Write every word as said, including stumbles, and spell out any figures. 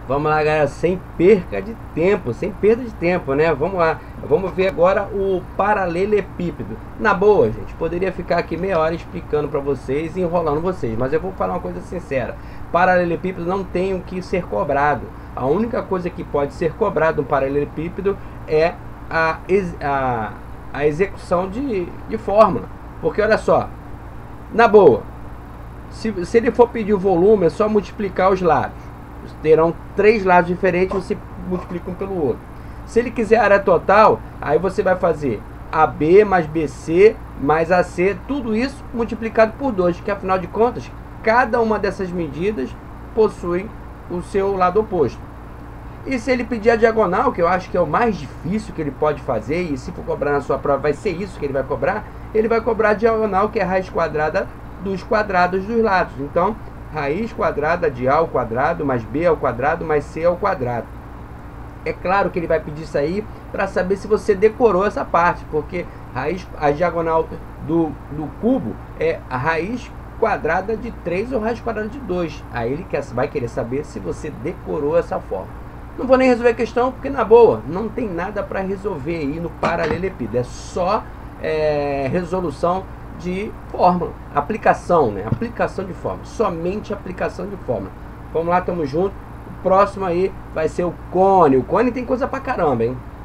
Vamos lá, galera, sem perca de tempo, sem perda de tempo, né? Vamos lá, vamos ver agora o paralelepípedo. Na boa, gente, poderia ficar aqui meia hora explicando para vocês e enrolando vocês, mas eu vou falar uma coisa sincera. Paralelepípedo não tem o que ser cobrado. A única coisa que pode ser cobrado no paralelepípedo é a, a, a execução de, de fórmula. Porque olha só, na boa, se, se ele for pedir o volume, é só multiplicar os lados. Terão três lados diferentes, você multiplica um pelo outro. Se ele quiser área total, aí você vai fazer A B mais B C mais A C, tudo isso multiplicado por dois, que afinal de contas, cada uma dessas medidas possui o seu lado oposto. E se ele pedir a diagonal, que eu acho que é o mais difícil que ele pode fazer, e se for cobrar na sua prova vai ser isso que ele vai cobrar, ele vai cobrar a diagonal, que é a raiz quadrada dos quadrados dos lados. Então, raiz quadrada de A ao quadrado, mais B ao quadrado, mais C ao quadrado. É claro que ele vai pedir isso aí para saber se você decorou essa parte, porque raiz, a diagonal do, do cubo é a raiz quadrada de três ou raiz quadrada de dois. Aí ele quer, vai querer saber se você decorou essa forma. Não vou nem resolver a questão, porque na boa, não tem nada para resolver aí no paralelepípedo. É só é, resolução de fórmula, aplicação, né? Aplicação de fórmula, somente aplicação de fórmula. Vamos lá, tamo junto. O próximo aí vai ser o cone. O cone tem coisa pra caramba, hein?